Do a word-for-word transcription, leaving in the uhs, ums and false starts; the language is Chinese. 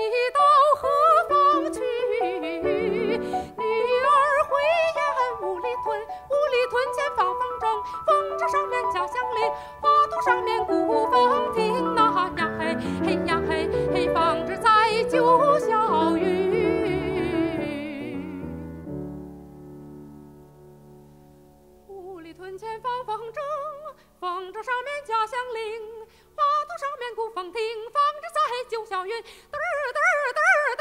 到何方去？女儿回言五里屯，五里屯前放风筝，风筝上面交响铃，花筒上面鼓风停呐呀嘿嘿呀嘿嘿，放置在九霄云。五里屯前放风筝，风筝上面交响铃，花筒上面鼓风停，放置在九霄云，嘚儿嘚儿嘚儿